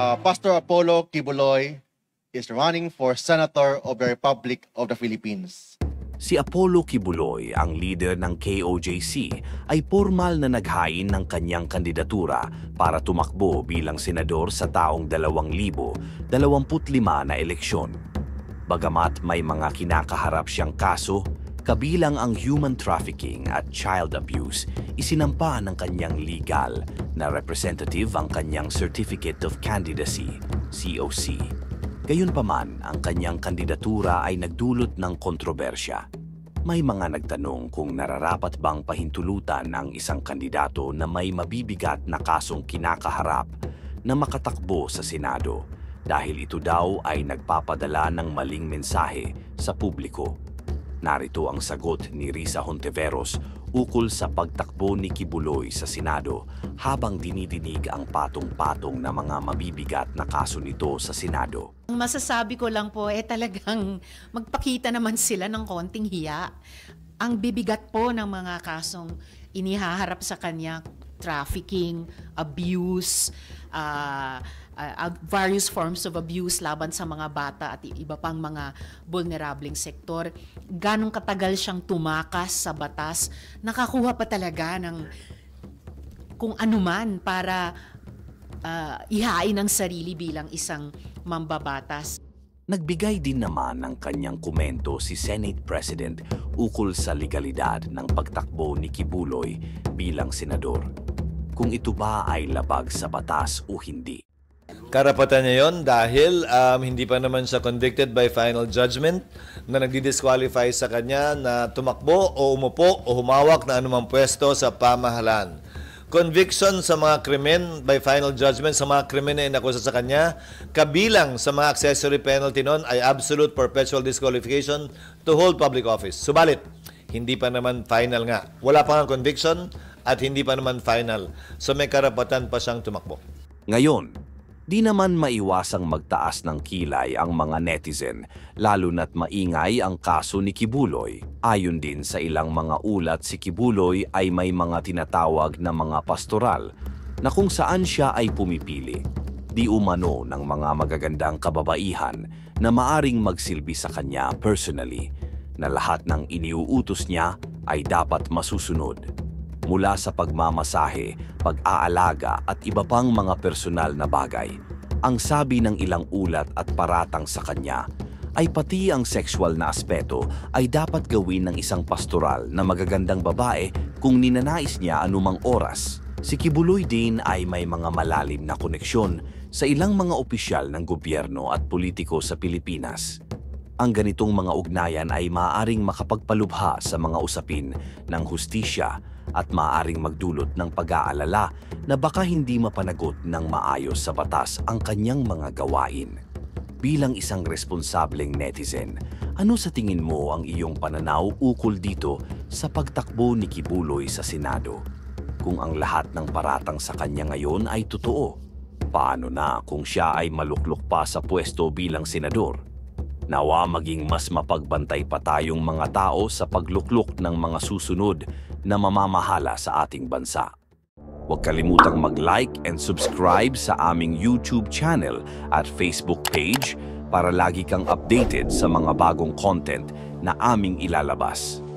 Pastor Apollo Kibuloy is running for Senator of the Republic of the Philippines. Si Apollo Kibuloy, ang leader ng KOJC, ay formal na naghain ng kanyang kandidatura para tumakbo bilang senador sa taong 2025 na eleksyon. Bagamat may mga kinakaharap siyang kaso, kabilang ang human trafficking at child abuse, isinampa ng kanyang legal na representative ang kanyang Certificate of Candidacy, COC. Gayunpaman, ang kanyang kandidatura ay nagdulot ng kontrobersya. May mga nagtanong kung nararapat bang pahintulutan ang isang kandidato na may mabibigat na kasong kinakaharap na makatakbo sa Senado dahil ito daw ay nagpapadala ng maling mensahe sa publiko. Narito ang sagot ni Risa Hontiveros ukol sa pagtakbo ni Kibuloy sa Senado habang dinidinig ang patong-patong na mga mabibigat na kaso nito sa Senado. Ang masasabi ko lang po talagang magpakita naman sila ng konting hiya. Ang bibigat po ng mga kasong inihaharap sa kanya, trafficking, abuse, various forms of abuse laban sa mga bata at iba pang mga vulnerableng sektor. Ganong katagal siyang tumakas sa batas, nakakuha pa talaga ng kung anuman para ihain ang sarili bilang isang mambabatas. Nagbigay din naman ng kanyang komento si Senate President ukol sa legalidad ng pagtakbo ni Kibuloy bilang senador. Kung ito ba ay labag sa batas o hindi. Karapatan niya yon dahil hindi pa naman siya convicted by final judgment na nagdi-disqualify sa kanya na tumakbo o umupo o humawak na anumang pwesto sa pamahalaan. Conviction sa mga krimen by final judgment sa mga krimen na inakusa sa kanya, kabilang sa mga accessory penalty nun ay absolute perpetual disqualification to hold public office. Subalit, hindi pa naman final nga. Wala pa nga conviction at hindi pa naman final. So may karapatan pa siyang tumakbo. Ngayon, di naman maiwasang magtaas ng kilay ang mga netizen, lalo na't maingay ang kaso ni Kibuloy. Ayon din sa ilang mga ulat, si Kibuloy ay may mga tinatawag na mga pastoral na kung saan siya ay pumipili. Di umano ng mga magagandang kababaihan na maaring magsilbi sa kanya personally, na lahat ng iniuutos niya ay dapat masusunod. Mula sa pagmamasahe, pag-aalaga at iba pang mga personal na bagay. Ang sabi ng ilang ulat at paratang sa kanya ay pati ang sexual na aspeto ay dapat gawin ng isang pastoral na magagandang babae kung ninanais niya anumang oras. Si Kibuloy din ay may mga malalim na koneksyon sa ilang mga opisyal ng gobyerno at politiko sa Pilipinas. Ang ganitong mga ugnayan ay maaaring makapagpalubha sa mga usapin ng hustisya at maaaring magdulot ng pag-aalala na baka hindi mapanagot ng maayos sa batas ang kanyang mga gawain. Bilang isang responsableng netizen, ano sa tingin mo ang iyong pananaw ukol dito sa pagtakbo ni Kibuloy sa Senado? Kung ang lahat ng paratang sa kanya ngayon ay totoo, paano na kung siya ay maluklok pa sa pwesto bilang senador? Nawa maging mas mapagbantay pa tayong mga tao sa pagluklok ng mga susunod na mamamahala sa ating bansa. Huwag kalimutang mag-like and subscribe sa aming YouTube channel at Facebook page para lagi kang updated sa mga bagong content na aming ilalabas.